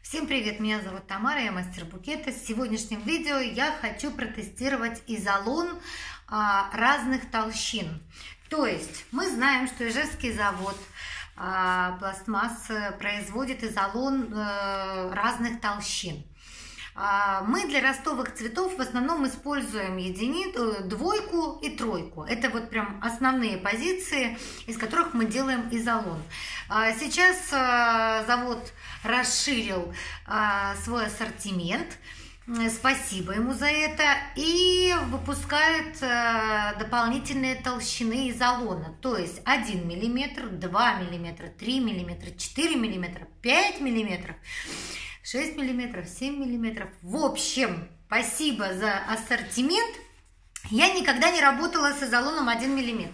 Всем привет, меня зовут Тамара, я мастер букета. В сегодняшнем видео я хочу протестировать изолон разных толщин. То есть мы знаем, что Ижевский завод пластмасс производит изолон разных толщин. Мы для ростовых цветов в основном используем двойку и тройку. Это вот прям основные позиции, из которых мы делаем изолон. Сейчас завод расширил свой ассортимент. Спасибо ему за это. И выпускает дополнительные толщины изолона. То есть 1 мм, 2 мм, 3 мм, 4 мм, 5 мм. 6 мм, 7 мм. В общем, спасибо за ассортимент. Я никогда не работала с изолоном 1 мм.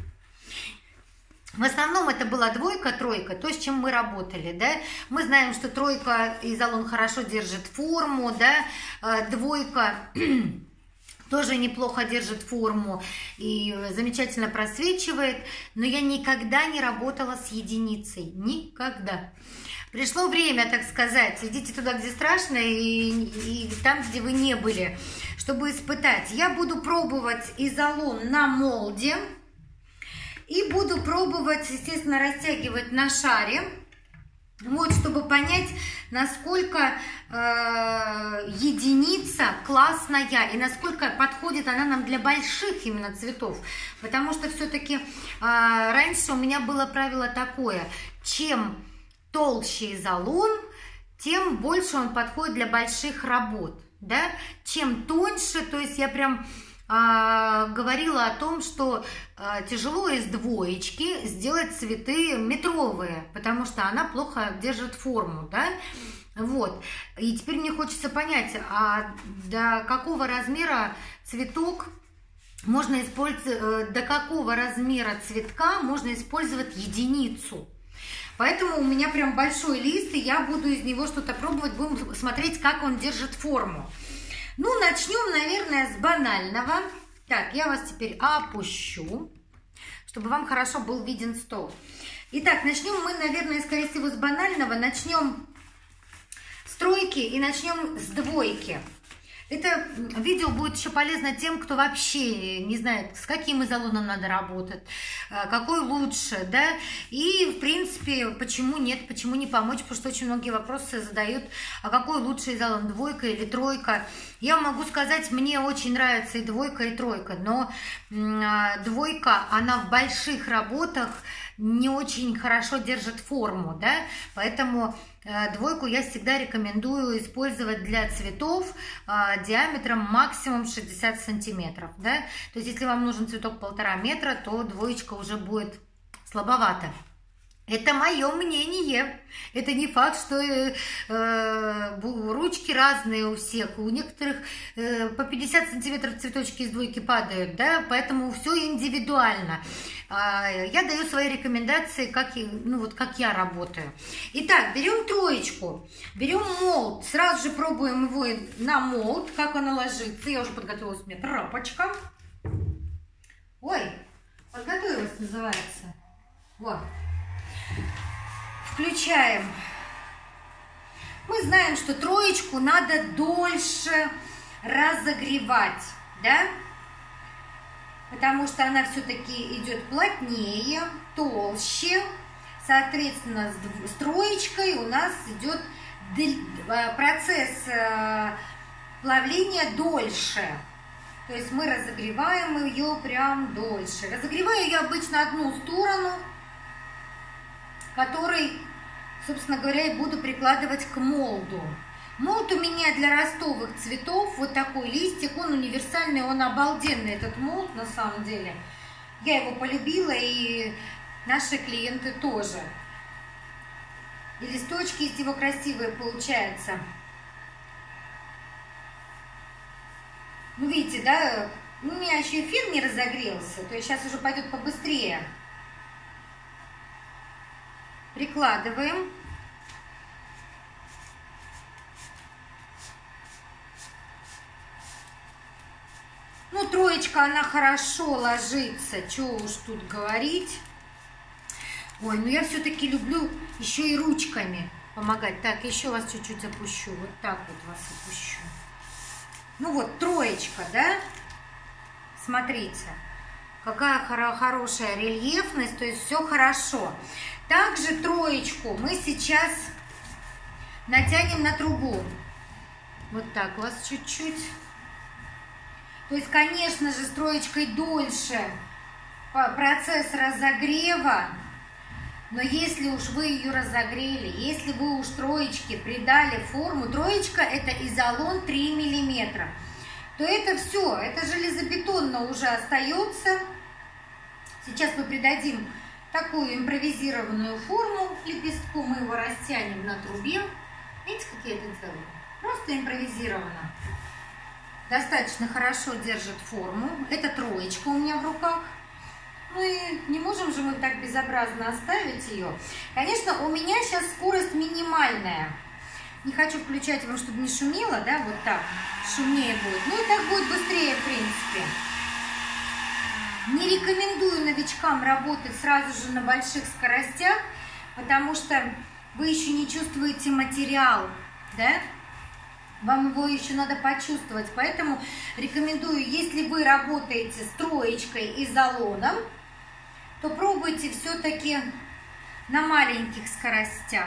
В основном это была двойка, тройка, то, с чем мы работали, да. Мы знаем, что тройка изолон хорошо держит форму, да, двойка тоже неплохо держит форму и замечательно просвечивает, но я никогда не работала с единицей, никогда. Пришло время, так сказать, идите туда, где страшно, и там, где вы не были, чтобы испытать. Я буду пробовать изолон на молде и буду пробовать, естественно, растягивать на шаре, вот, чтобы понять, насколько единица классная и насколько подходит она нам для больших именно цветов. Потому что все-таки раньше у меня было правило такое: чем толще изолон, тем больше он подходит для больших работ, да? Чем тоньше, то есть я прям говорила о том, что тяжело из двоечки сделать цветы метровые, потому что она плохо держит форму, да? Вот. И теперь мне хочется понять, до какого размера цветок можно использовать, до какого размера цветка можно использовать единицу. Поэтому у меня прям большой лист, и я буду из него что-то пробовать, будем смотреть, как он держит форму. Ну, начнем, наверное, с банального. Так, я вас теперь опущу, чтобы вам хорошо был виден стол. Итак, начнем мы, наверное, скорее всего, с банального. Начнем с тройки и начнем с двойки. Это видео будет еще полезно тем, кто вообще не знает, с каким изолоном надо работать, какой лучше, да, и, в принципе, почему нет, почему не помочь, потому что очень многие вопросы задают, а какой лучше изолон, двойка или тройка. Я могу сказать, мне очень нравится и двойка, и тройка, но двойка, она в больших работах не очень хорошо держит форму, да, поэтому двойку я всегда рекомендую использовать для цветов диаметром максимум 60 сантиметров, да, то есть если вам нужен цветок 1,5 метра, то двоечка уже будет слабовато. Это мое мнение. Это не факт, что ручки разные у всех. У некоторых по 50 сантиметров цветочки из двойки падают, да, поэтому все индивидуально. Я даю свои рекомендации, как я работаю. Итак, берем троечку, берем молд, сразу же пробуем его на молд, как она ложится. Я уже подготовилась, у меня тряпочка. Ой, подготовилась, называется. Вот. Включаем. Мы знаем, что троечку надо дольше разогревать, да? Потому что она все-таки идет плотнее, толще. Соответственно, с троечкой у нас идет процесс плавления дольше. То есть мы разогреваем ее прям дольше. Разогреваю я обычно одну сторону, который, собственно говоря, и буду прикладывать к молду. Молд у меня для ростовых цветов, вот такой листик, он универсальный, он обалденный, этот молд, на самом деле. Я его полюбила, и наши клиенты тоже. И листочки из него красивые получаются. Ну, видите, да, у меня еще эфир не разогрелся, то есть сейчас уже пойдет побыстрее. Прикладываем. Ну, троечка, она хорошо ложится, что уж тут говорить. Ой, ну я все-таки люблю еще и ручками. помогать. Так, еще вас чуть-чуть опущу. Вот так вот вас опущу. Ну вот, троечка, да? Смотрите, какая хорошая рельефность, то есть все хорошо. Также троечку мы сейчас натянем на трубу. Вот так, у вас чуть-чуть. То есть, конечно же, с троечкой дольше процесс разогрева. Но если уж вы ее разогрели, если вы уж троечке придали форму, троечка это изолон 3 миллиметра, то это все, это железобетонно уже остается. Сейчас мы придадим такую импровизированную форму лепестку, мы его растянем на трубе. Видите, как я это делаю? Просто импровизированно. Достаточно хорошо держит форму. Это троечка у меня в руках. Ну и не можем же мы так безобразно оставить ее. Конечно, у меня сейчас скорость минимальная. Не хочу включать вам, чтобы не шумело, да, вот так. Шумнее будет. Ну и так будет быстрее, в принципе. Не рекомендую новичкам работать сразу же на больших скоростях, потому что вы еще не чувствуете материал, да? Вам его еще надо почувствовать. Поэтому рекомендую, если вы работаете с троечкой и изолоном, то пробуйте все-таки на маленьких скоростях.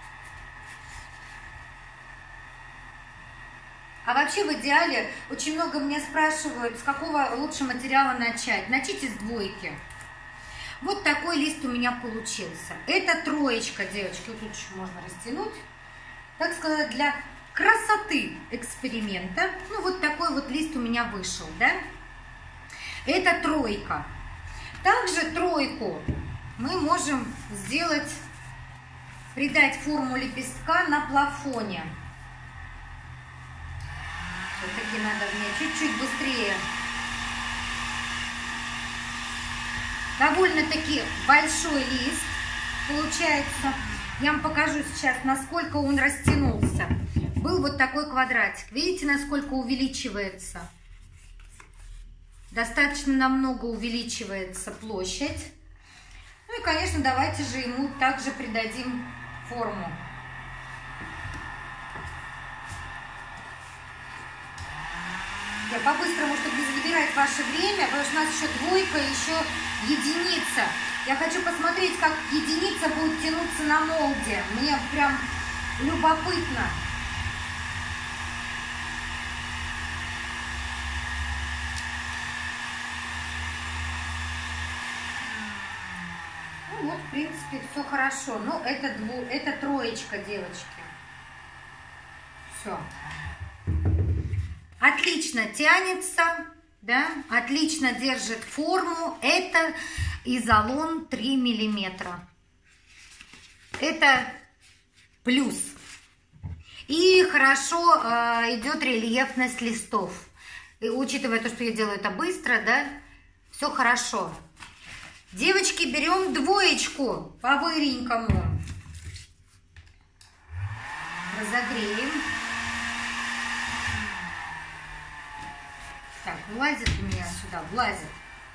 А вообще в идеале очень много меня спрашивают, с какого лучше материала начать. Начните с двойки. Вот такой лист у меня получился. Это троечка, девочки. Вот тут еще можно растянуть. Так сказать, для красоты эксперимента. Ну вот такой вот лист у меня вышел, да? Это тройка. Также тройку мы можем сделать, придать форму лепестка на плафоне. Все-таки надо мне чуть-чуть быстрее. Довольно-таки большой лист получается. Я вам покажу сейчас, насколько он растянулся. Был вот такой квадратик. Видите, насколько увеличивается? Достаточно намного увеличивается площадь. Ну и, конечно, давайте же ему также придадим форму. Я по-быстрому, чтобы не забирать ваше время, потому что у нас еще двойка, еще единица. Я хочу посмотреть, как единица будет тянуться на молде. Мне прям любопытно. Ну вот, в принципе, все хорошо. Ну, это троечка, девочки. Все. Отлично тянется, да? Отлично держит форму. Это изолон 3 миллиметра. Это плюс. И хорошо идет рельефность листов. И учитывая то, что я делаю это быстро, да, все хорошо. Девочки, берем двоечку по-быренькому. Разогреем. Так, влазит у меня сюда, влазит.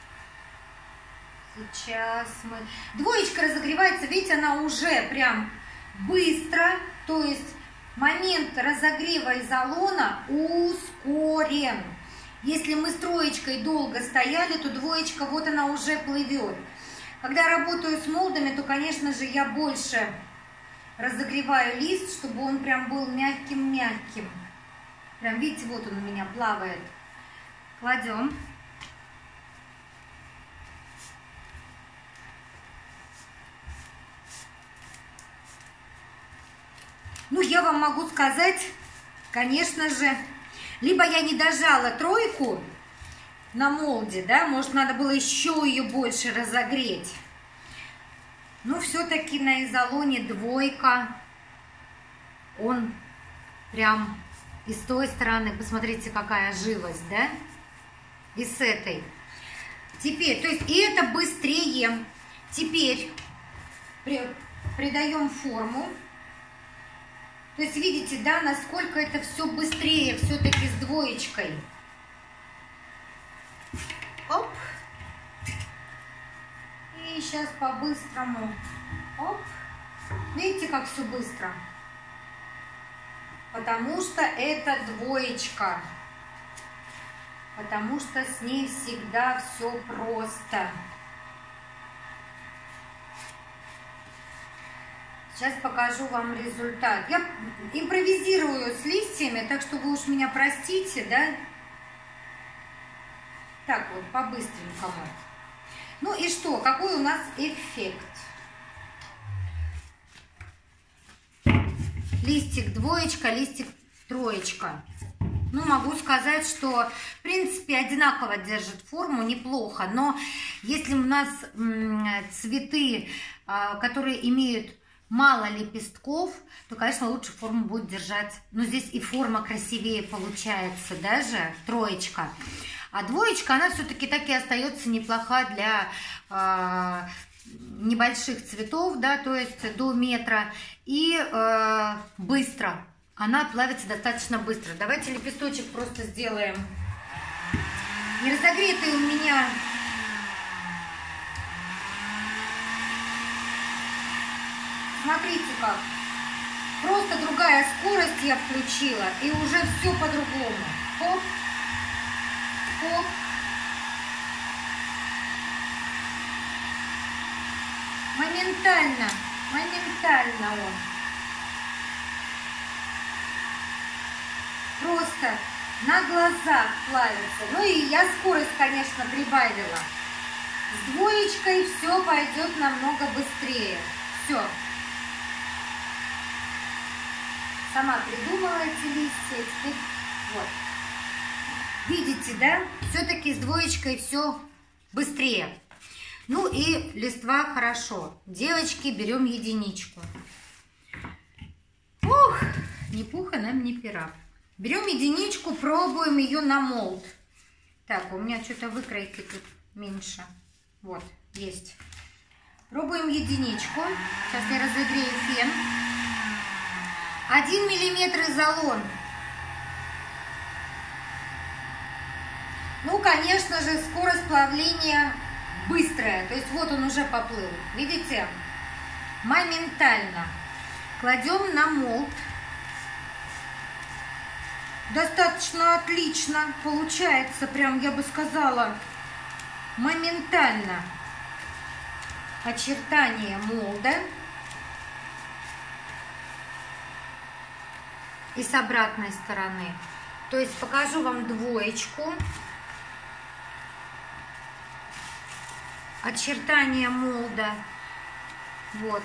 Сейчас мы... Двоечка разогревается, видите, она уже прям быстро. То есть момент разогрева изолона ускорен. Если мы с троечкой долго стояли, то двоечка, вот она уже плывет. Когда работаю с молдами, то, конечно же, я больше разогреваю лист, чтобы он прям был мягким-мягким. Прям, видите, вот он у меня плавает. Кладем. Ну, я вам могу сказать, конечно же, либо я не дожала тройку на молде, да, может, надо было еще ее больше разогреть. Но все-таки на изолоне двойка, он прям и с той стороны, посмотрите, какая живость, да, и с этой. Теперь, то есть, и это быстрее. Теперь придаем форму. То есть, видите, да, насколько это все быстрее все-таки с двоечкой. Оп. И сейчас по-быстрому. Оп. Видите, как все быстро. потому что это двоечка. Потому что с ней всегда все просто. Сейчас покажу вам результат. Я импровизирую с листьями, так что вы уж меня простите, да? Так вот, по-быстренькому. Ну и что, какой у нас эффект? Листик двоечка, листик троечка. Ну, могу сказать, что, в принципе, одинаково держит форму, неплохо. Но если у нас цветы, которые имеют мало лепестков, то, конечно, лучше форму будет держать. Но здесь и форма красивее получается даже, троечка. А двоечка, она все-таки так и остается неплоха для небольших цветов, да, то есть до метра. И быстро. Она плавится достаточно быстро. Давайте лепесточек просто сделаем. Не разогретый у меня. Смотрите как. Просто другая скорость я включила. И уже все по-другому. Хоп. Хоп. Моментально. Моментально он. Просто на глазах плавится. Ну и я скорость, конечно, прибавила. С двоечкой все пойдет намного быстрее. Все. Сама придумала эти листья. Теперь вот. Видите, да? Все-таки с двоечкой все быстрее. Ну и листва хорошо. Девочки, берем единичку. Ух, ни пуха нам, ни пера. Берем единичку, пробуем ее на молд. Так, у меня что-то выкройки тут меньше. Вот, есть. Пробуем единичку. Сейчас я разогрею фен. 1 миллиметр изолон. Ну, конечно же, скорость плавления быстрая. То есть вот он уже поплыл. Видите? Моментально. Кладем на молд. Достаточно отлично получается, прям я бы сказала, моментально очертание молда. И с обратной стороны. То есть покажу вам двоечку. Очертание молда. Вот.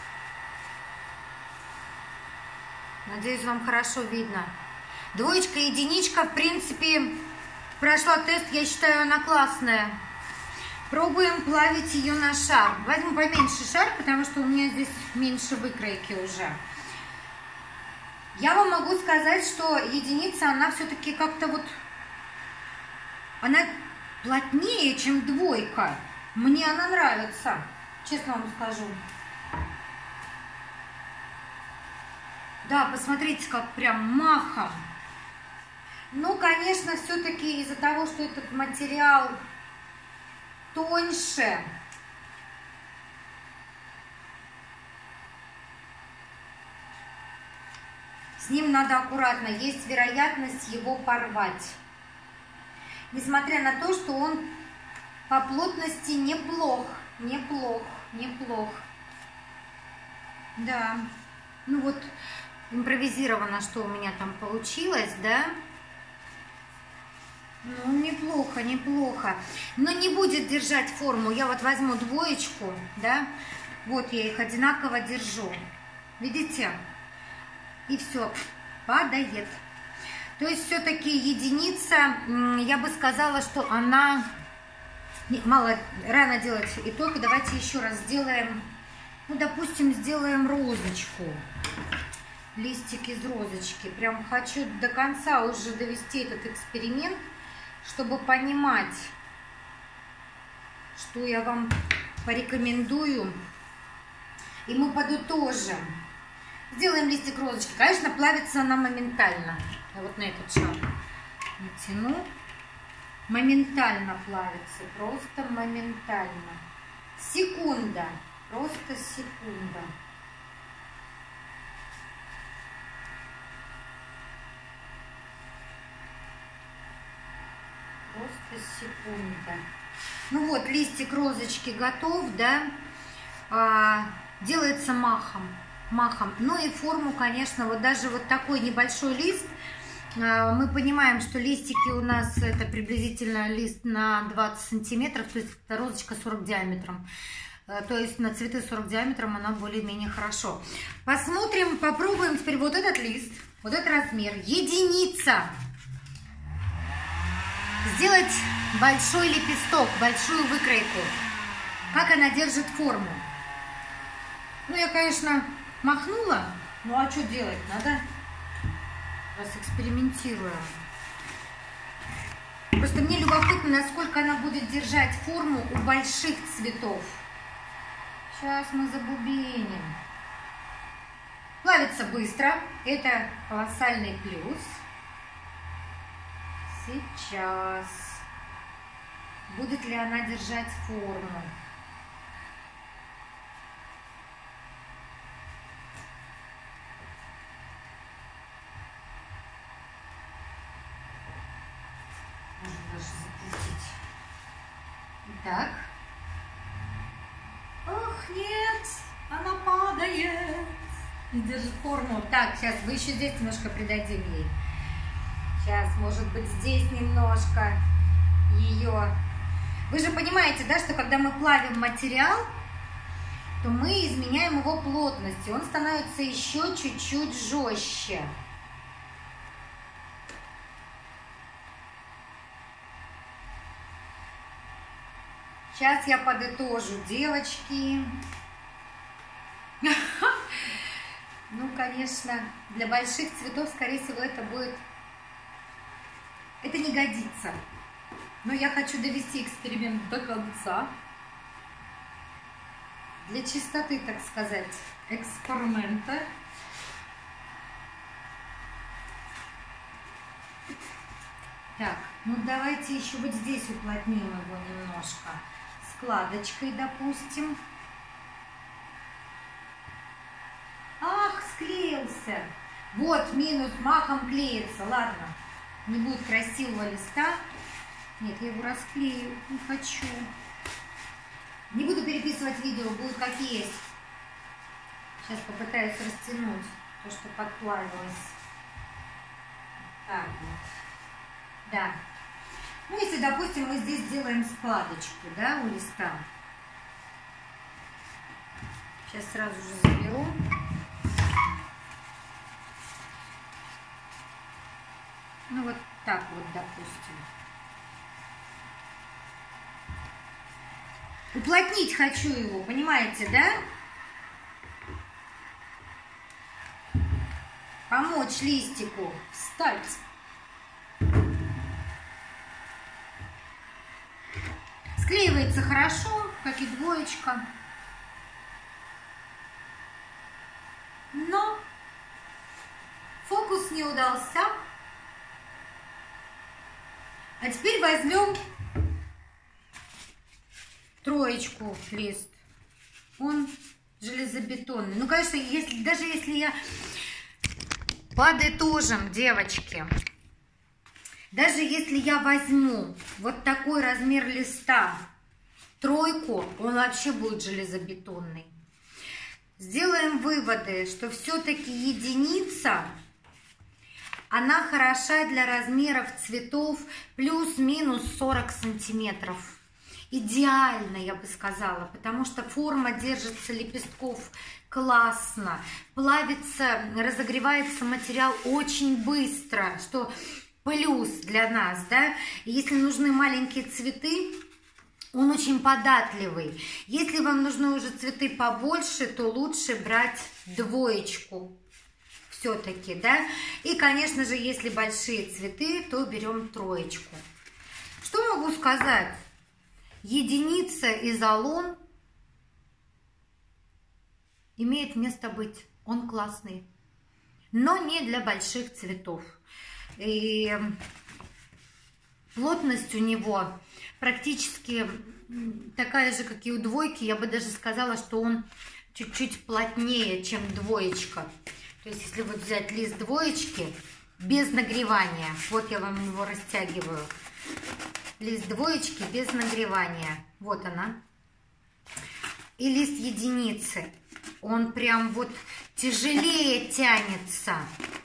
Надеюсь, вам хорошо видно. Двоечка, единичка, в принципе, прошла тест, я считаю, она классная. Пробуем плавить ее на шар. Возьму поменьше шар, потому что у меня здесь меньше выкройки уже. Я вам могу сказать, что единица, она все-таки как-то вот, она плотнее, чем двойка. Мне она нравится, честно вам скажу. Да, посмотрите, как прям махом. Ну, конечно, все-таки из-за того, что этот материал тоньше, с ним надо аккуратно, есть вероятность его порвать. Несмотря на то, что он по плотности неплох. Да, ну вот импровизировано, что у меня там получилось, да. Ну, неплохо. Но не будет держать форму. Я вот возьму двоечку, да. Вот я их одинаково держу. Видите? И все, падает. То есть все-таки единица, я бы сказала, что она... Мало, рано делать итог. Давайте еще раз сделаем, ну, допустим, сделаем розочку. Листик из розочки. Прям хочу до конца уже довести этот эксперимент, чтобы понимать, что я вам порекомендую. И мы подытожим. Сделаем листик розочки. Конечно, плавится она моментально. Я вот на этот шар натяну. Моментально плавится. Просто моментально. Секунда. Просто секунда. Просто секунда. Ну вот, листик розочки готов, да? Делается махом. Ну и форму, конечно, вот даже вот такой небольшой лист. Мы понимаем, что листики у нас это приблизительно лист на 20 сантиметров, то есть розочка 40 диаметром. То есть на цветы 40 диаметром она более-менее хорошо. Посмотрим, попробуем теперь вот этот лист, вот этот размер, единица. Сделать большой лепесток, большую выкройку. Как она держит форму. Ну, я, конечно, махнула. Ну, а что делать? Надо экспериментируем. Просто мне любопытно, насколько она будет держать форму у больших цветов. Сейчас мы забубеним. Плавится быстро. Это колоссальный плюс. Сейчас. Будет ли она держать форму? Можно даже запустить. Итак. Ох, нет! Она падает! И держит форму. Так, сейчас вы еще здесь немножко придадим ей. Сейчас, может быть, здесь немножко ее. Вы же понимаете, да, что когда мы плавим материал, то мы изменяем его плотность, и он становится еще чуть-чуть жестче. Сейчас я подытожу, девочки. Ну, конечно, для больших цветов, скорее всего, это будет... Это не годится. Но я хочу довести эксперимент до конца. Для чистоты, так сказать, эксперимента. Так, ну давайте еще вот здесь уплотним его немножко. Складочкой, допустим. Ах, склеился. Вот, минус, махом клеится. Ладно, не будет красивого листа. Нет, я его расклею, не хочу. Не буду переписывать видео, будет как есть. Сейчас попытаюсь растянуть то, что подплавилось. Так вот. Да. Ну, если, допустим, мы здесь делаем складочку, да, у листа. Сейчас сразу же заберу. Ну, вот так вот, допустим. Уплотнить хочу его, понимаете, да? Помочь листику встать. Склеивается хорошо, как и двоечка. Но фокус не удался. А теперь возьмем троечку лист. Он железобетонный. Ну, конечно, даже если я... Подытожим, девочки. Даже если я возьму вот такой размер листа, тройку, он вообще будет железобетонный. Сделаем выводы, что все-таки единица, она хороша для размеров цветов плюс-минус 40 сантиметров. Идеально, я бы сказала, потому что форма держится лепестков классно, плавится, разогревается материал очень быстро, что плюс для нас, да. Если нужны маленькие цветы, он очень податливый. Если вам нужны уже цветы побольше, то лучше брать двоечку все-таки, да. И, конечно же, если большие цветы, то берем троечку. Что могу сказать? Единица изолон имеет место быть. Он классный. Но не для больших цветов. И плотность у него практически такая же, как и у двойки. Я бы даже сказала, что он чуть-чуть плотнее, чем двоечка. То есть, если вот взять лист двоечки без нагревания, вот я вам его растягиваю. лист двоечки без нагревания. Вот она. И лист единицы. Он прям вот тяжелее тянется.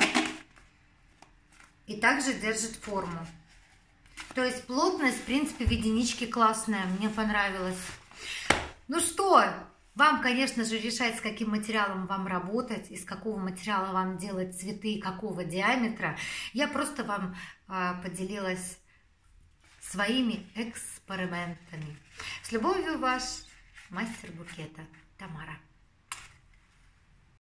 И также держит форму. То есть плотность, в принципе, в единичке классная. Мне понравилось. Ну что, вам, конечно же, решать, с каким материалом вам работать, из какого материала вам делать цветы, какого диаметра. Я просто вам поделилась своими экспериментами. С любовью, ваш мастер букета Тамара.